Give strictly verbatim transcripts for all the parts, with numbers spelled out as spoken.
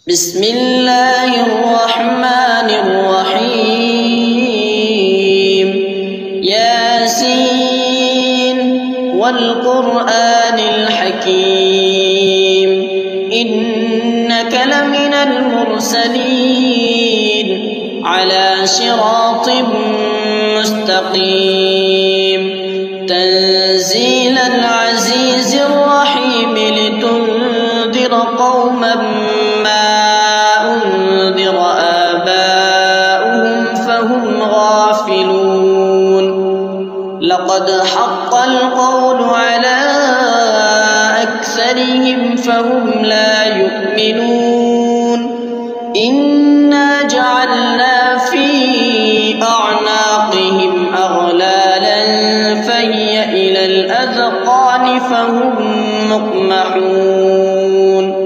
بسم الله الرحمن الرحيم ياسين والقرآن الحكيم إنك لمن المرسلين على صراط مستقيم تنزيل العزيز الرحيم لتنذر قوما ما أنذر آباؤهم فهم غافلون لقد حق القول على أكثرهم فهم لا يؤمنون إنا جعلنا في أعناقهم أغلالا فهي إلى الأذقان فهم مقمحون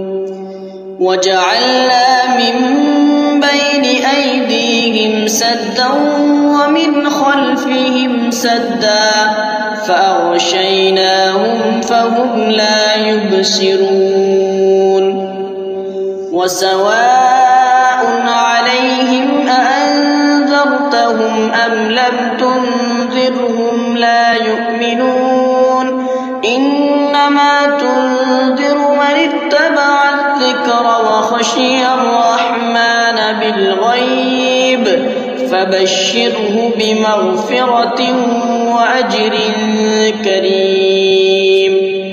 وجعلنا من بين أيديهم سدا ومن خلفهم سدا فأغشيناهم فهم لا يبصرون وسواء عليهم أأنذرتهم أم لم تنذرهم لا يؤمنون إنما تنذر من اتبع الذكر وخشي الرحمن بالغيب فبشره بمغفرة وأجر كريم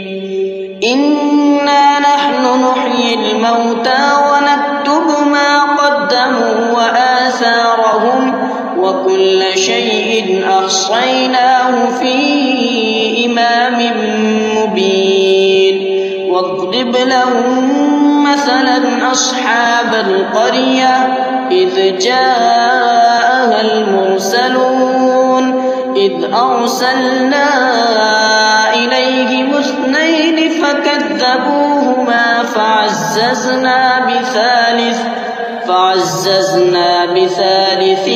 إنا نحن نحيي الموتى ونكتب ما قدموا وآثارهم وكل شيء أحصيناه في إمام مبين واضرب لهم مثلا أصحاب القرية إذ جاءها المرسلون إذ أرسلنا إليهم اثنين فكذبوهما فعززنا بثالث فعززنا بثالث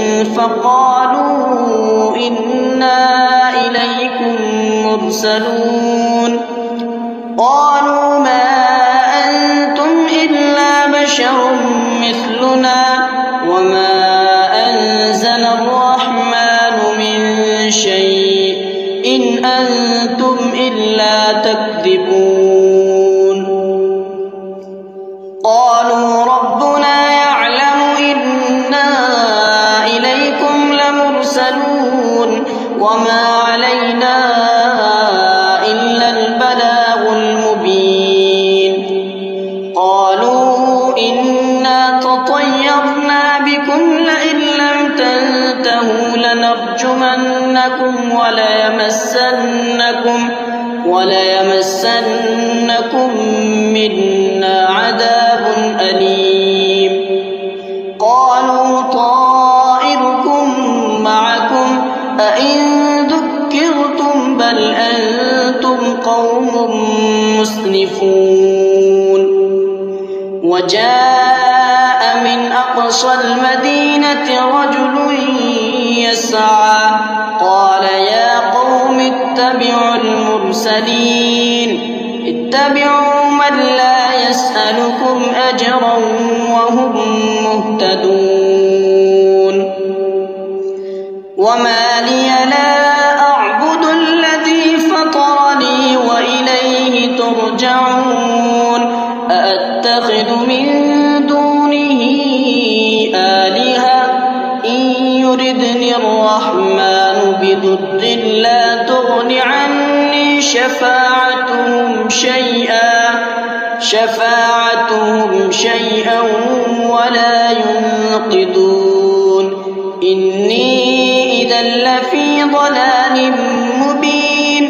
فقالوا إنا إليكم مرسلون قالوا ما أنتم إلا بشر مثلنا وما أنزل الرحمن من شيء إن أنتم إلا تكذبون قالوا ربنا يعلم إنا إليكم لمرسلون وما علينا إلا البلاغ المبين قالوا إنا تطيرنا بكم لئن لم تنتهوا لنرجمنكم وليمسنكم وليمسنكم منا عذاب أليم قالوا طائركم معكم أئن ذكرتم بل أنتم قوم مسرفون وجاء من أقصى المدينة رجل يسعى قال يا قوم اتبعوا المرسلين اتبعوا من لا يسألكم أجرا وهم مهتدون وما لي لا أعبد الذي فطرني وإليه ترجعون أأتخذ من دونه آلهة إن يردني الرحمن بضر لا تغن عني شفاعتهم شيئا شفاعتهم شيئا ولا ينقذون إني إذا لفي ضلال مبين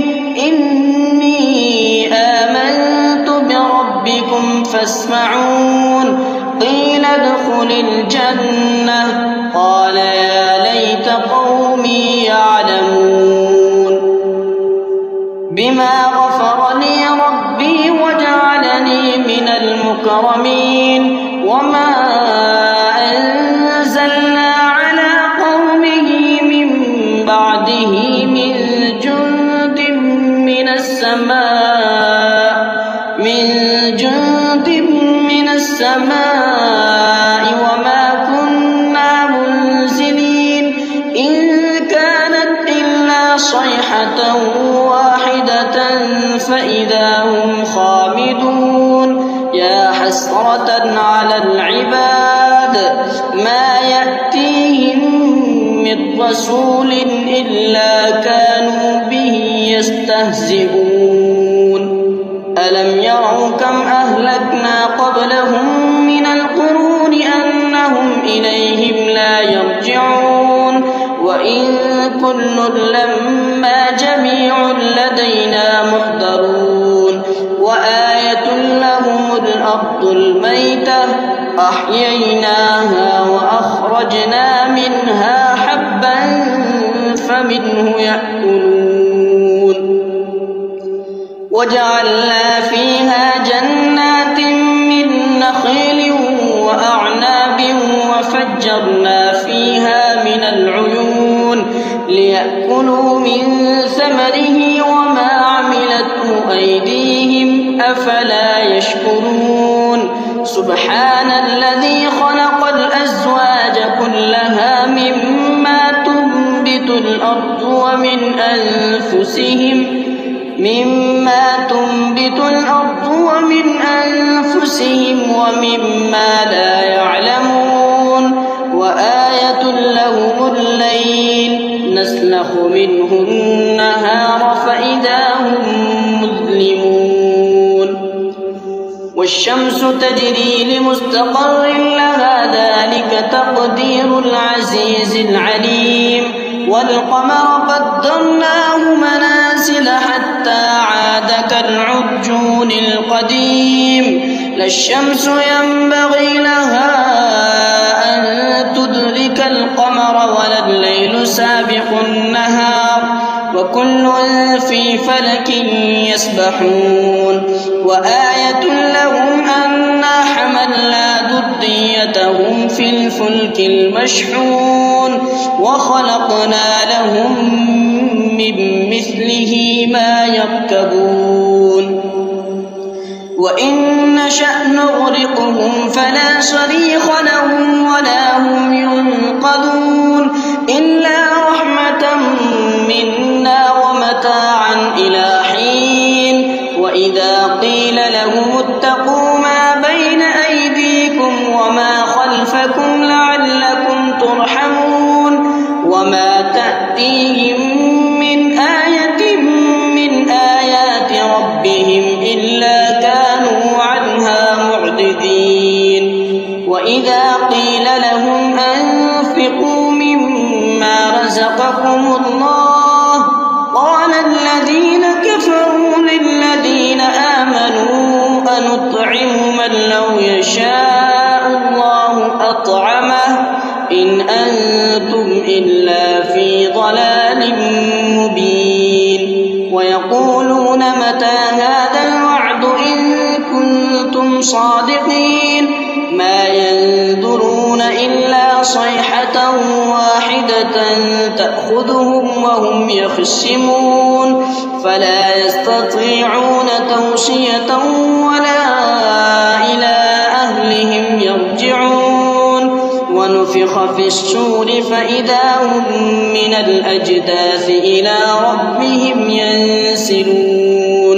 إني آمنت بربكم فاسمعون قيل ادخل الجنة قال يا ليت قومي يعلمون بما غفر لي ربي وجعلني من المكرمين وما أنزلنا على قومه من بعده من جند من السماء من جند من السماء السماء وما كنا منزلين إن كانت إلا صيحة واحدة فإذا هم خامدون يا حسرة على العباد ما يأتيهم من رسول إلا كانوا به يستهزئون ألم يروا كم أهلكنا قبلهم من القرون أنهم إليهم لا يرجعون وإن كل لما جميع لدينا محضرون وآية لهم الأرض الميتة أحييناها وأخرجنا منها حبا فمنه يأكلون وجعلنا فيها جنات من نخيل وأعناب وفجرنا فيها من العيون ليأكلوا من ثمره وما عملته أيديهم أفلا يشكرون سبحان الذي خلق الأزواج كلها مما تنبت الأرض ومن أنفسهم مما تنبت الأرض ومن أنفسهم ومما لا يعلمون وآية لهم الليل نسلخ منه النهار فإذا هم مظلمون والشمس تجري لمستقر لها ذلك تقدير العزيز العليم والقمر قدرناه منازل حتى عاد كالعرجون القديم لا الشمس ينبغي لها أن تدرك القمر ولا الليل سابق النهار وكل في فلك يسبحون وآية لهم أنا حملنا ذريتهم في الفلك المشحون وخلقنا لهم من مثله ما يركبون وإن نشأ نغرقهم فلا صريخ لهم ولا هم ينقذون إلا رحمة منا ومتاعا إلى حين وإذا قيل لهم اتقوا ما بين أيديكم وما خلفكم لعلكم ترحمون وما تأتيهم من آية من آيات ربهم إلا كانوا عنها معرضين وإذا قيل لهم أنفقوا مما رزقكم الله قال الذين كفروا للذين آمنوا أنطعم من لو يشاء الله أطعمه إن أنتم إلا في ضلال مبين ويقولون متى هذا الوعد إن كنتم صادقين ما ينظرون إلا صيحة واحدة تأخذهم وهم يخصمون فلا يستطيعون توصية ولا إلى أهلهم يرجعون ونفخ في الصور فإذا هم من الأجداث إلى ربهم ينسلون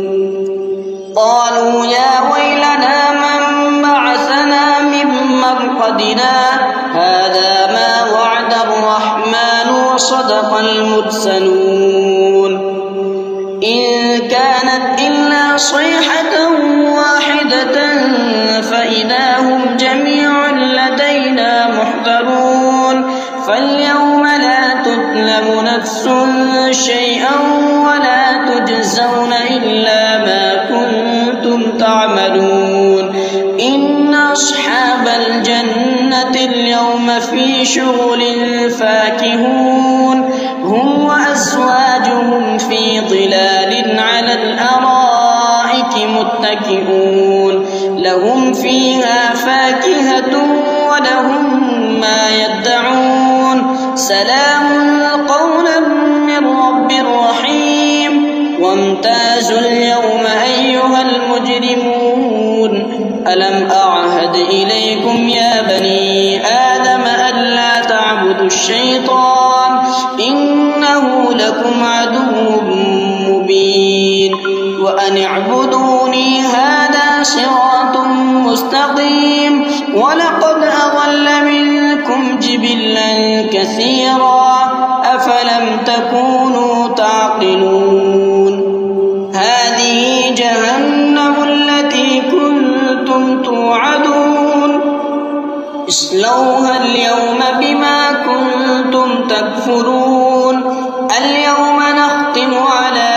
قالوا يا ويلنا من بعثنا من مرقدنا هذا ما وعد الرحمن وصدق المرسلون إن كانت إلا صيحة واحدة فإذا هم جميع لدينا محضرون فاليوم لا تظلم نفس شيئا ولا تجزون إلا ما كنتم تعملون إن أصحاب الجنة اليوم في شغل فاكهون هم وأزواجهم في ظلال على الأرائك متكئون لهم فيها فاكهة ولهم ما يدعون سلام قولا من رب رحيم وامتازوا اليوم أيها المجرمون ألم أعهد إليكم يا بني آدم ألا تعبدوا الشيطان إنه لكم عدو مبين وأن اعبدوني هذا صراط مستقيم ولقد أضل منكم جبلا كثيرا أفلم تكونوا تعقلون هذه جهنم التي كنتم توعدون اصلوها اليوم بما كنتم تكفرون اليوم نختم على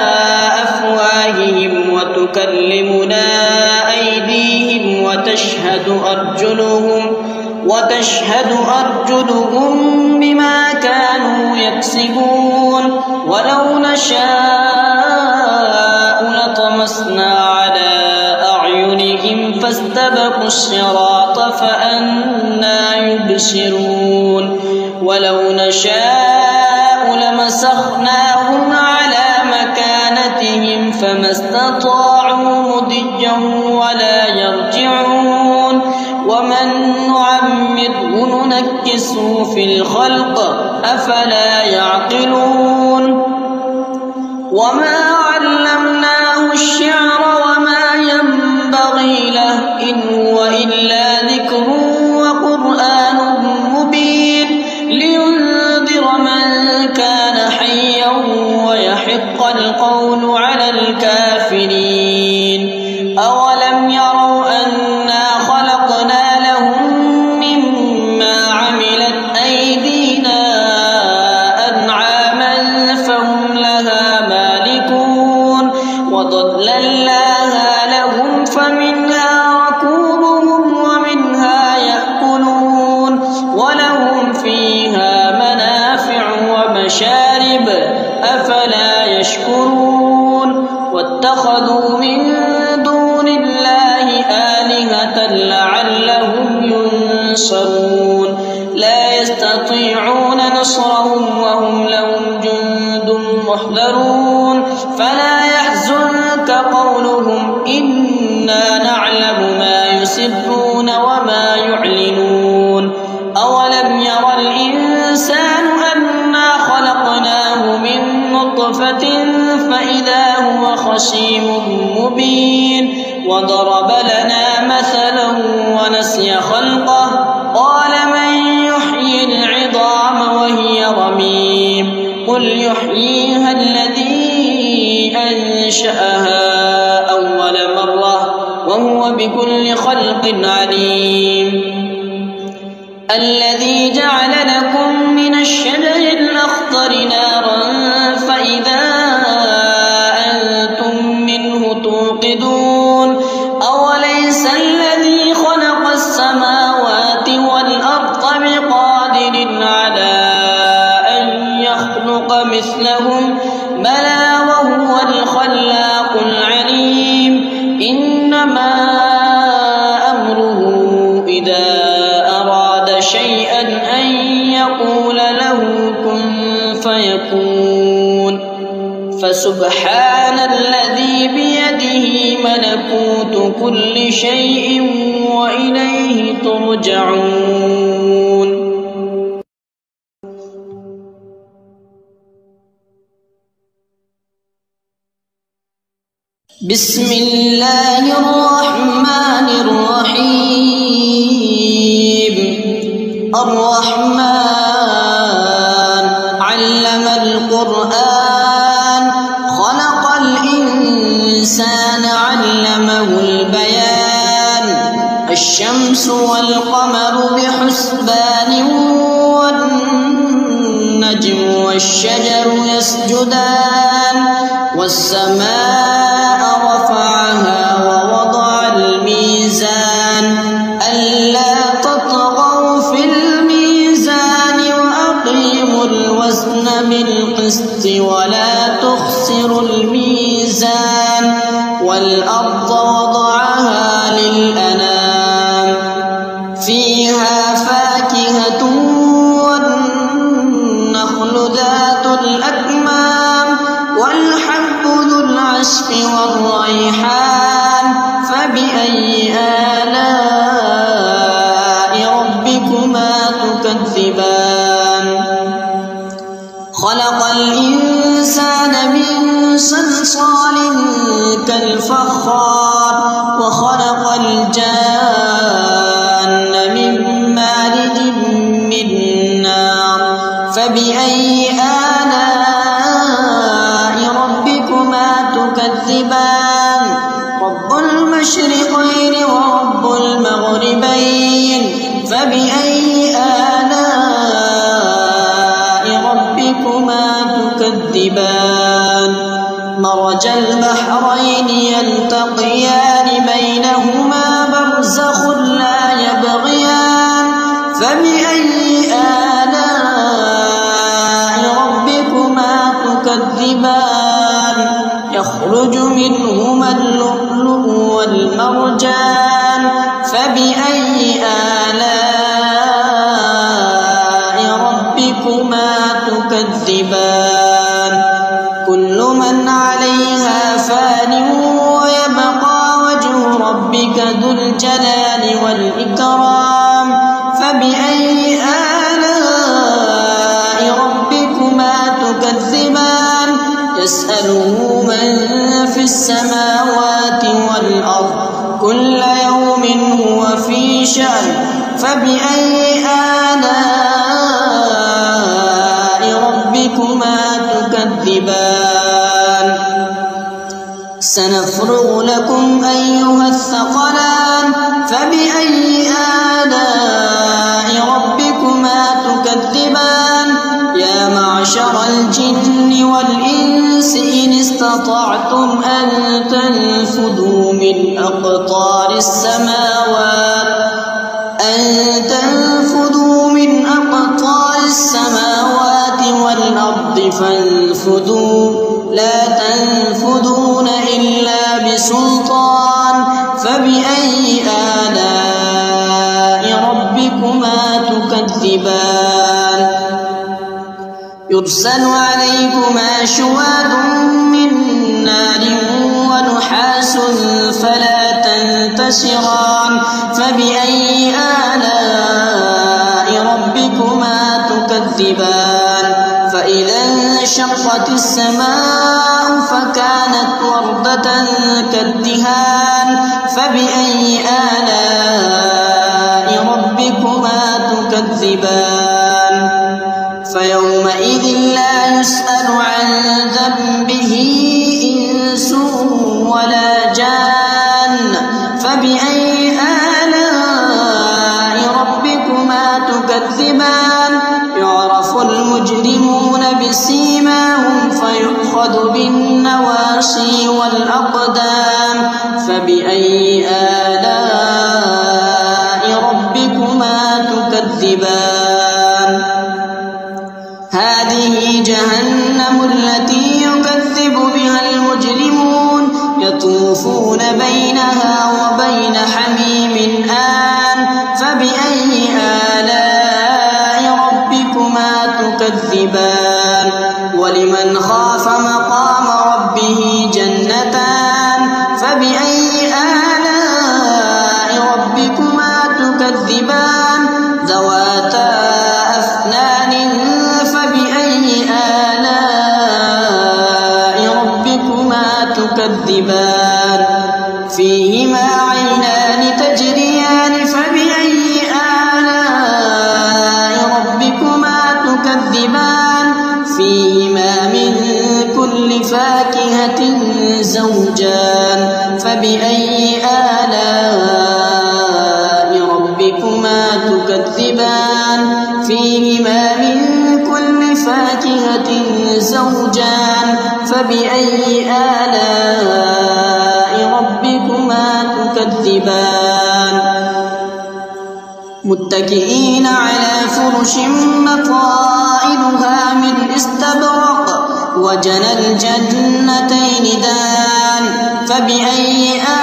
أفواههم وتكلمنا أيديهم وتشهد أرجلهم وتشهد أرجلهم بما كانوا يكسبون ولو نشاء لطمسنا على أعينهم فاستبقوا الصراط فأنى يبصرون ولو نشاء لمسخناهم على مكانتهم فما استطاعوا مضيا ولا يرجعون ومن نعمره ننكسه في الخلق أفلا يعقلون وما علمناه الشعر وما ينبغي له إن هو إلا ذكر وقرآن مبين لينذر من كان حيا ويحق القول على الكافرين أولم يروا أنا خلقنا لهم مما عملت أيدينا أنعاما فهم لها مالكون وضللناها لهم فمنها ركوبهم ومنها يأكلون ولهم فيها منافع ومشارب أفلا يشكرون واتخذوا من دون الله آلهة لعلهم ينصرون لا يستطيعون نصرهم وهم لهم جند محضرون فلا يحزنك قولهم إنا نعلم ما يسرون وما يعلنون أولم ير الإنسان أنا خلقناه من نطفة فإذا هو خصيم مبين وضرب لنا مثلا ونسي خلقه قال من يحيي العظام وهي رميم قل يحييها الذي أنشأها أول مرة وهو بكل خلق عليم الذي جعل لكم من الشجر الأخضر نارا فإذا أنتم منه توقدون أوليس الذي خلق السماوات والأرض بقادر على أن يخلق مثلهم بلى وهو الخلاق العليم إنما أمره إذا أراد شيئا أن يقول له كن فيكون فسبحان الذي بيده ملكوت كل شيء وإليه ترجعون بسم الله الرحمن الرحيم الرحمن علم القرآن خلق الإنسان علمه البيان الشمس والقمر بحسبان والنجم والشجر يسجدان والسماء رفعها ووضع الميزان ألا تطغوا في الميزان وأقيموا الوزن بالقسط ولا تخسروا الميزان والأرض وضعها للأنام فيها فاكهة والنخل ذات الأكمام والحب ذو العصف والريحان فبأي آلاء والجان من مارج من نار فبأي آلاء ربكما تكذبان رب المشرقين ورب المغربين فبأي آلاء ربكما تكذبان مرج البحرين يلتقيان بينهما برزخ لا يبغيان فبأي آلاء ربكما تكذبان يخرج منهما اللؤلؤ والمرجان فبأي آلاء ربكما تكذبان كل من عليها فان ويبقى وجه ربك ذو الجلال والإكرام فبأي آلاء ربكما تكذبان يسأله من في السماوات والأرض كل يوم هو في شأن فبأي آلاء ربكما تكذبان سنفرغ لكم أيها الثقلان فبأي آلاء ربكما تكذبان يا معشر الجن والإنس إن استطعتم أن تنفذوا من أقطار السماوات أن تنفذوا من أقطار السماوات والأرض فانفذوا لا تنفذون إلا بسلطان فبأي آلاء ربكما تكذبان يرسل عليكما شواظ من نار ونحاس فلا تنتصران فبأي آلاء ربكما تكذبان فإذا انشقت السماء فكانت وردة كالدهان فبأي آلاء ربكما تكذبان فيومئذ لا يسأل عن ذنبه إنس ولا جان فبأي آلاء ربكما تكذبان يعرف المجرمون بسيماهم فيؤخذ بالنواصي والأقدام فبأي آلاء ربكما تكذبان هذه جهنم التي يكذب بها المجرمون يطوفون بينها وبين حميم آن فبأي آلاء ربكما تكذبان ولمن خاف مقام ربه جنتان فبأي آلاء ربكما تكذبان ذواتا أفنان فبأي آلاء ربكما تكذبان فيهما عينان تجريان فبأي آلاء ربكما تكذبان فيهما من كل فاكهة زوجان فبأي آلاء ربكما تكذبان فيهما من كل فاكهة زوجان فبأي آلاء ربكما تكذبان متكئين على فرش مطائلها من استبرق وجنى الجنتين دان فبأي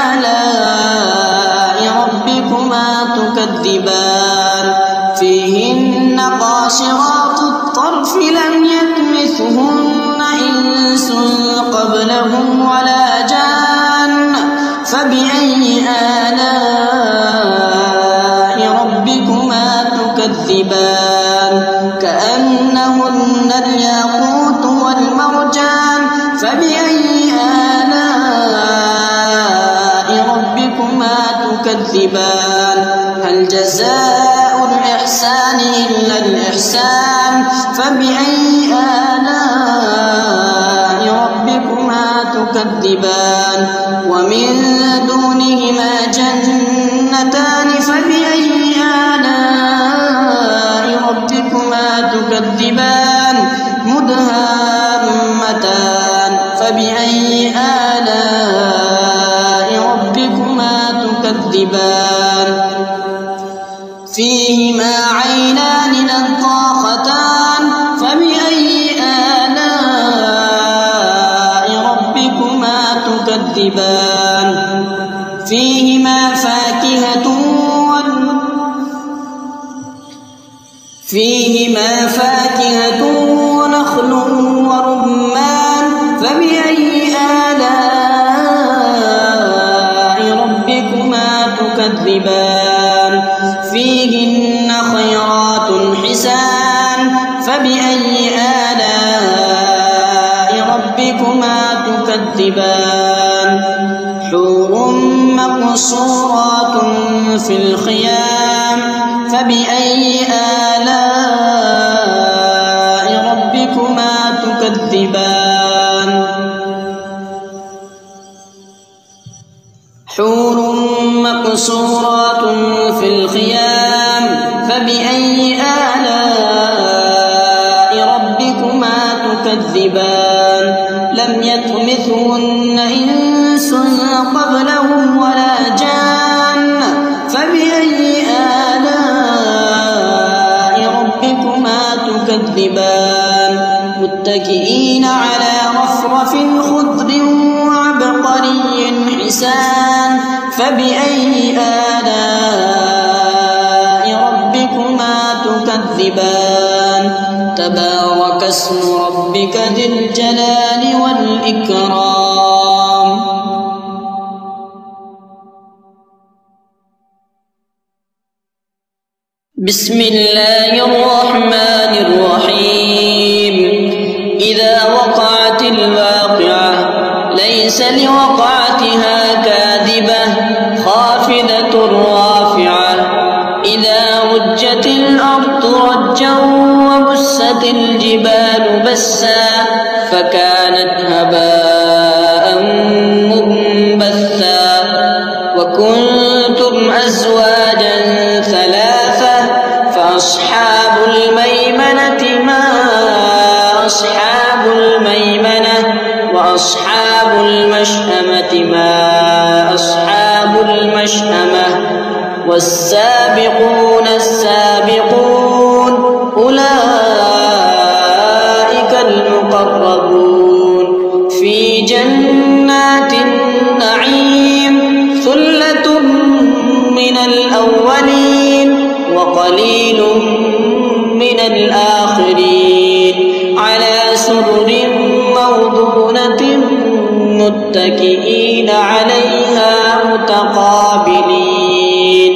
آلاء ربكما تكذبان فيهن قاصرات الطرف لم يطمثهن إنس قبلهم ولا جان فبأي آلاء ربكما تكذبان كأنهن الياقوت والمرجان فبأي آلاء ربكما تكذبان تكذبان هل جزاء الإحسان إلا الإحسان فبأي آلاء ربكما تكذبان ومن دونهما جنتان فبأي آلاء ربكما تكذبان مدهامتان فبأي آلاء ربكما تكذبان فيهما عينان نضاختان فبأي آلاء ربكما تكذبان فيهما فاكهة فيهما فاكهة ونخل ورمان فبأي آلاء ربكما تكذبان فيهن خيرات حسان فبأي آلاء ربكما تكذبان حور مقصورات في الخيام فبأي آلاء ربكما تكذبان حور مقصورات في الخيام فبأي آلاء ربكما تكذبان لم يطمثهن إنس قبلهم ولا جان فبأي آلاء ربكما تكذبان متكئين على رفرف خضر وعبقري حسان فبأي آلاء ربكما تكذبان تبارك اسم ربك ذي الجلال والإكرام بسم الله الرحمن الرحيم إذا وقعت الواقعة ليس لوقعتها كاذبة خافضة رافعة إذا رجت الأرض رجا وبست الجبال بسا فكانت هباء منبثا وكنتم أزواجا ثلاثة فأصحاب الميمنة ما أصحاب الميمنة وأصحاب المشأمة ما أصحاب المشأمة والسابقون السابقون أولئك المقربون في جنات النعيم ثلة من الأولين وقليل من الآخرين على سرر موضونة متكئين عليها متقابلين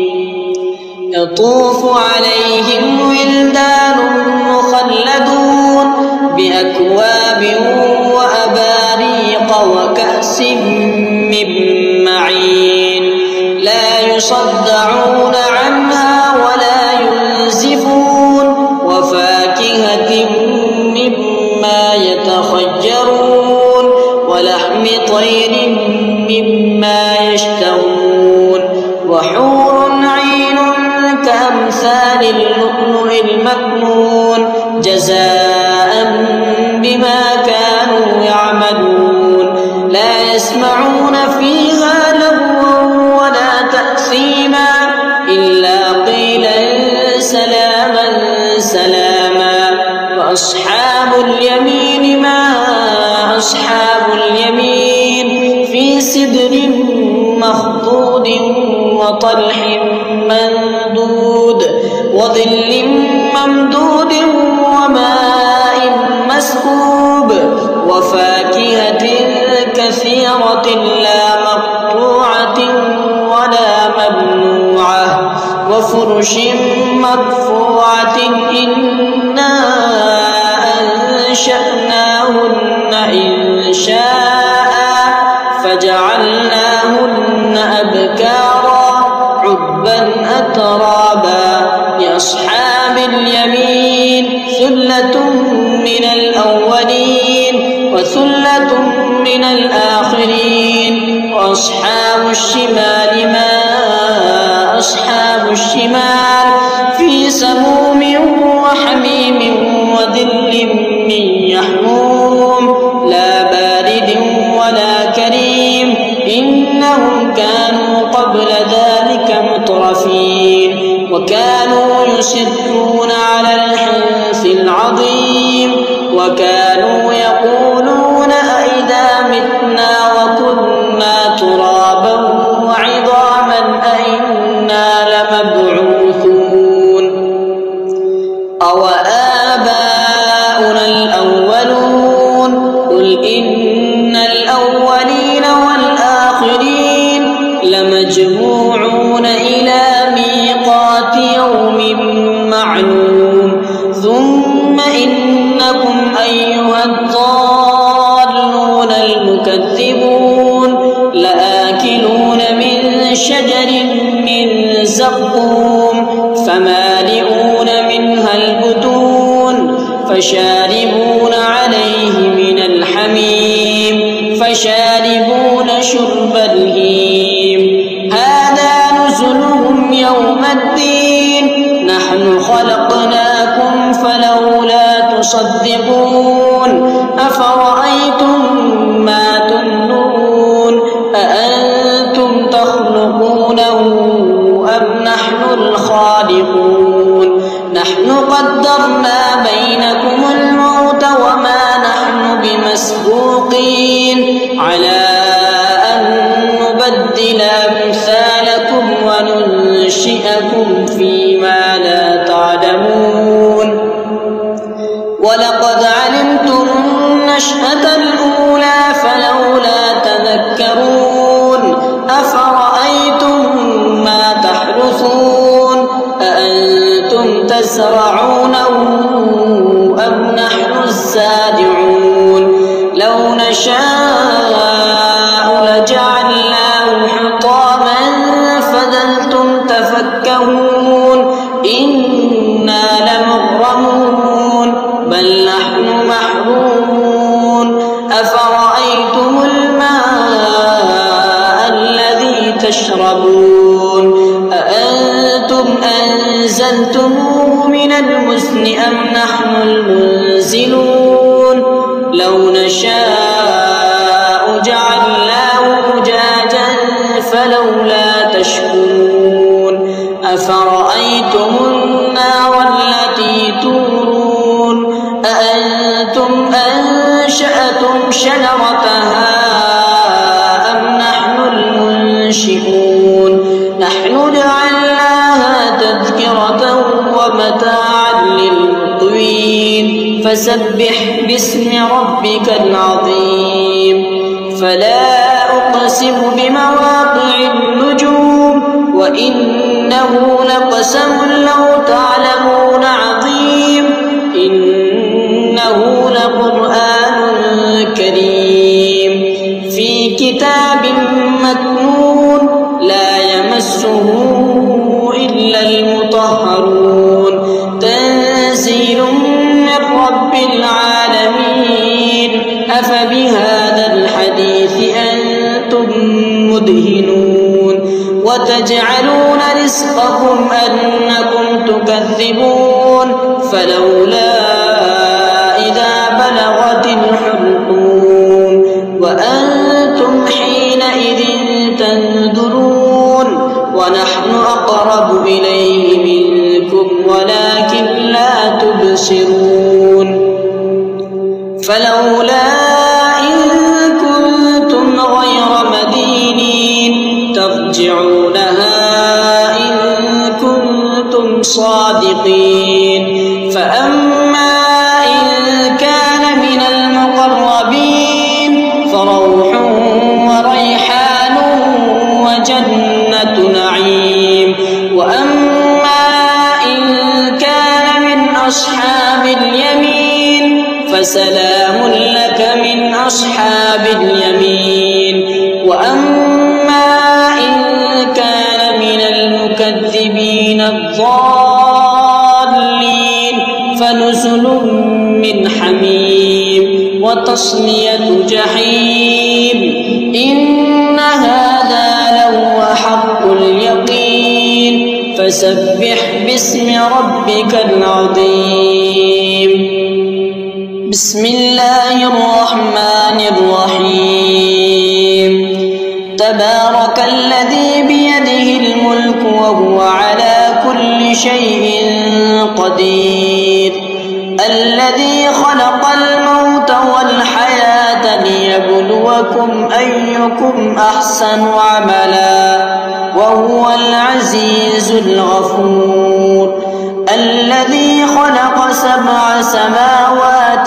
يطوف عليهم ولدان مخلدون بأكواب وأباريق وكأس من معين لا يصدعون عنها ولا ينزفون وفاكهة مما يتخيرون ولحم طير مما يشتهون وحور عين كأمثال اللؤلؤ المكنون جزاء بما كانوا يعملون لا يسمعون فيها لغوا ولا تأثيما إلا قيلا سلاما سلاما وأصحاب اليمين ما أصحاب اليمين في سدر مخضود وطلح مندود وظل ممدود وماء مسكوب وفاكهة كثيرة لا مقطوعة ولا ممنوعة وفرش مرفوعة إنا أنشأناهن إنشاء فجعلناهن أبكارا ترابا لأصحاب اليمين ثلة من الأولين وثلة من الآخرين وأصحاب الشمال ما أصحاب الشمال في سموم وحميم وظل من يحموم لا بارد ولا كريم إنهم كانوا قبل ذلك مترفين وكانوا يصرون على الحنث العظيم وكانوا يقولون أئذا متنا وكنا ترابا وعظاما أئنا لمبعوثون أو آباؤنا الأولون قل إن الأولين والآخرين لمجموعون إلى ميقات يوم معلوم ثم إنكم أيها الضالون المكذبون لآكلون من شجر من زقوم فمالئون منها البطون فشاربون عليه من الحميم فشاربون شرب الهيم هذا نزلهم يوم الدين نحن خلقناكم فلولا تصدقون أفرأيتم ما تمنون أأنتم تخلقونه أم نحن الخالقون نحن قدرنا بينكم الموت وما نحن بمسبوقين على أن نبدل أمثالكم وننشئكم فيما لا تعلمون ولقد علمتم النشأة الأولى فلولا تذكرون أفرأيتم ما تحرثون أأنتم تزرعونه أم نحن الزارعون لو نشاء لجعلناه حطاما فظلتم تفكهون إنا لمغرمون بل نحن محرومون أفرأيتم الماء الذي تشربون أأنتم أنزلتموه من المزن أم نحن المنزلون لو نشاء جعلناه أجاجا فلولا تشكرون أفرأيتم النار التي تورون أأنتم أنشأتم شجرتها أم نحن المنشئون نحن جعلناها تذكرة ومتاعا للمقوين فسبح باسم ربك العظيم فلا أقسم بمواقع النجوم وإنه لقسم لو تعلمون عظيم إنه لقرآن كريم في كتاب مكنون لا يمسه إلا المطهرون تنزيل من رب العالمين أفبهذا الحديث أنتم مدهنون وتجعلون رزقكم أنكم تكذبون فلولا إذا بلغت الحلقوم وأنتم حينئذ تنظرون ونحن أقرب إليه منكم ولكن لا تبصرون فلولا إن كنتم غير مدينين ترجعونها إن كنتم صادقين فأما إن كان من المقربين فروح وريحان وجنة نعيم وأما إن كان من أصحاب اليمين فسلام لك من أصحاب اليمين وأما إن كان من المكذبين المكذبين الضالين فنزل من حميم وتصلية جحيم إن هذا لهو حق اليقين فسبح باسم ربك العظيم بسم الله الرحمن الرحيم تبارك الذي بيده الملك وهو على كل شيء قدير الذي خلق الموت والحياة ليبلوكم أيكم أحسن عملا وهو العزيز الغفور الذي خلق سبع سماوات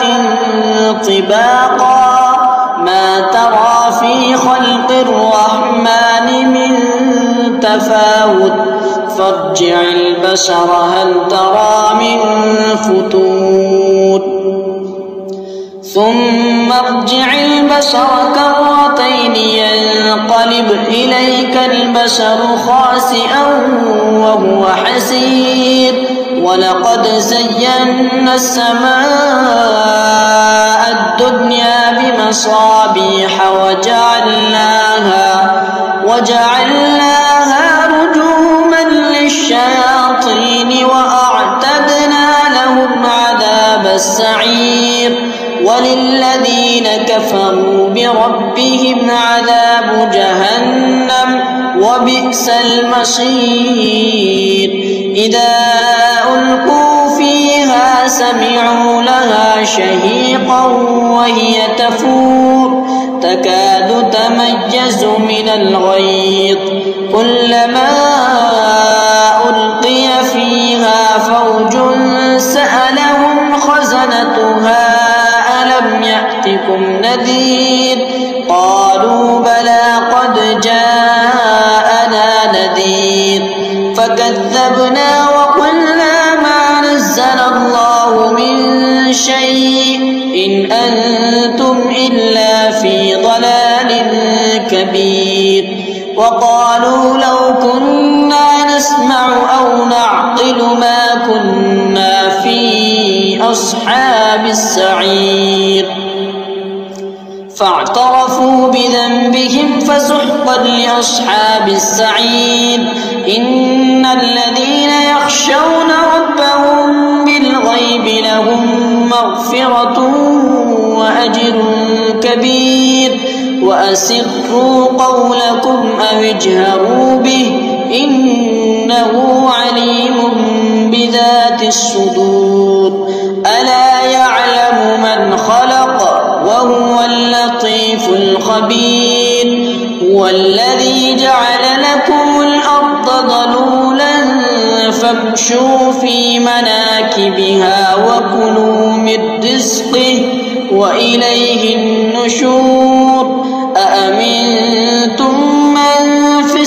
طباقا ما ترى في خلق الرحمن من تفاوت فارجع البصر هل ترى من فتور ثم ارجع البصر كرتين ينقلب إليك البصر خاسئا وهو حسير ولقد زينا السماء الدنيا بمصابيح وجعلناها وجعلناها رجوما للشياطين وأعتدنا لهم عذاب السعير وللذين كفروا بربهم عذاب جهنم وبئس المصير إذا ألقوا فيها سمعوا لها شهيقا وهي تفور تكاد تميز من الغيظ كلما ألقي فيها فوج سألهم خزنتها ألم يأتكم نذير قالوا بلى قد جاءنا نذير فكذبنا وقلنا ما نزل الله من شيء إن أنتم إلا في ضلال كبير وقالوا لو كنا نسمع أو نعقل ما كنا في أصحاب السعير فاعترفوا بذنبهم فسحقا لأصحاب السعير إن الذين يخشون ربهم بالغيب لهم مغفرة وأجر كبير وأسروا قولكم أو اجهروا به إنه عليم بذات الصدور ألا يعلم من خلق وهو اللطيف الخبير هو الذي جعل لكم الأرض ذلولا فامشوا في مناكبها وكلوا من رزقه وإليه النشور أأمنتم من في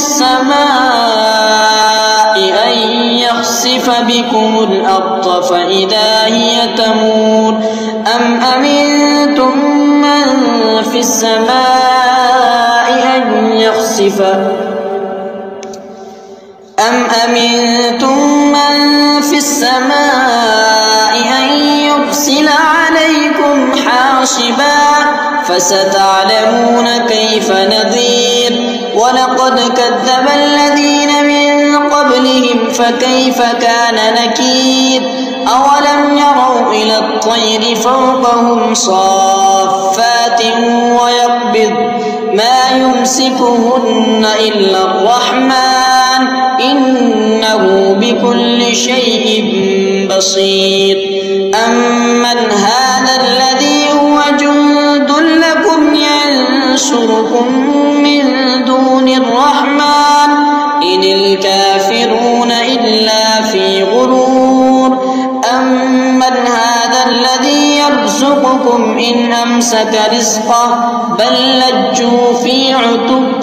السماء أن يخسف بكم الأرض فإذا هي تمور أم أمنتم من في السماء أن يخسف أم أمنتم من في السماء أن يرسل عليكم حاصبا فستعلمون كيف نذير ولقد كذب الذين من قبلهم فكيف كان نكير أولم يروا إلى الطير فوقهم صافات ويقبض ما يمسكهن إلا الرحمن إنه بكل شيء بصير أمن هذا الذي هو جند لكم ينصركم من دون الرحمن إن الكافرون إلا في غرور أمن هذا الذي يرزقكم إن أمسك رزقه بل لجوا في عتب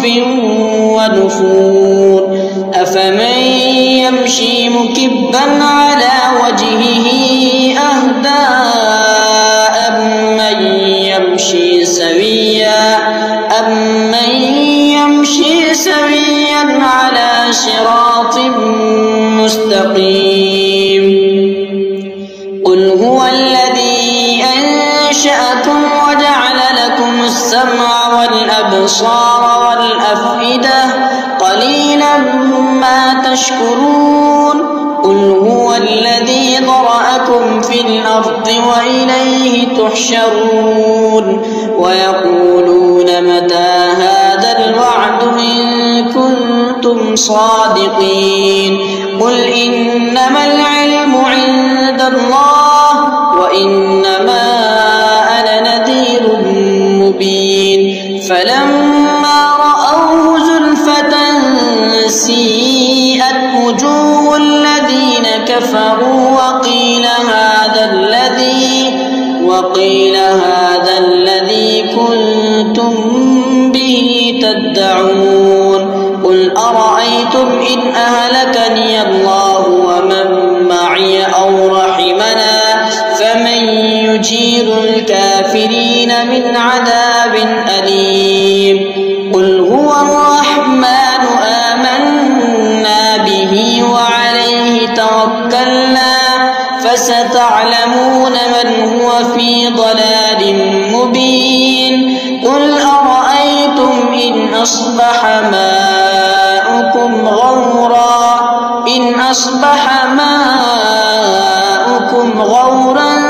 ونفور أفمن يمشي مكبا على وجهه أهدى أمن يمشي سويا أمن يمشي سويا على صراط الأبصار والأفئدة قليلا ما تشكرون قل هو الذي ذرأكم في الأرض وإليه تحشرون ويقولون متى هذا الوعد إن كنتم صادقين قل إنما العلم عند الله وإنما أنا نذير مبين فلما رأوه زلفة سيئت وجوه الذين كفروا وقيل هذا الذي وقيل هذا الذي كنتم به تدعون قل أرأيتم إن أهلكني الله ومن معي أو رحمنا فمن يجير الكافرين من عذاب أليم قل هو الرحمن آمنا به وعليه توكلنا فستعلمون من هو في ضلال مبين قل أرأيتم إن أصبح ماؤكم غورا إن أصبح ماؤكم غورا